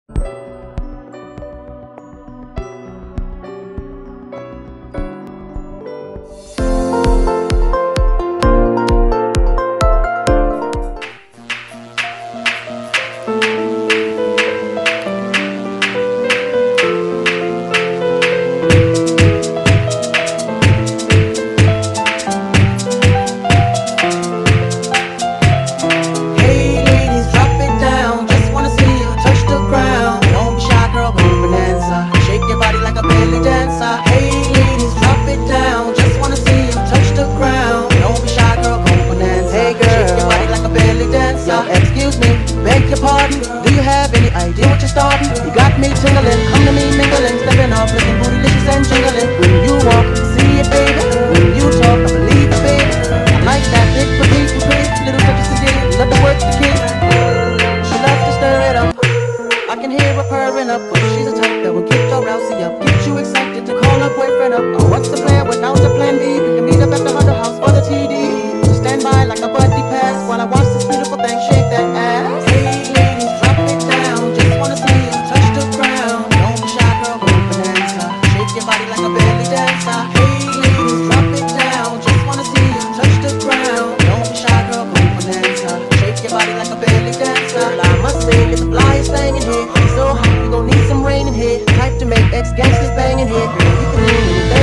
Excuse me, beg your pardon. Do you have any idea what you're starting? You got me tingling, come to me mingling, stepping off, looking bootylicious and jingling. When you walk, see it, baby. When you talk, I believe it, baby. I like that big, petite, and pretty, little touches of dig. Love to work the kid. She loves to stir it up. I can hear her purring up, but she's a type that will get your rousey up, get you excited to call her boyfriend up. Oh, what's the plan without the plan B? We can meet up at the Hunter House for the TD. Stand by like a buddy pass while I watch this beautiful thing shake that ass. Hey ladies, drop it down. Just wanna see you touch the ground. Don't be shy, girl, go bonanza. Shake your body like a belly dancer. Hey ladies, drop it down. Just wanna see you touch the ground. Don't be shy, girl, go bonanza. Shake your body like a belly dancer. Well, I must say, it's the flyest thing in here. It's so hot, we gon' need some rain in here. Type to make ex-gangsters bang in here. You can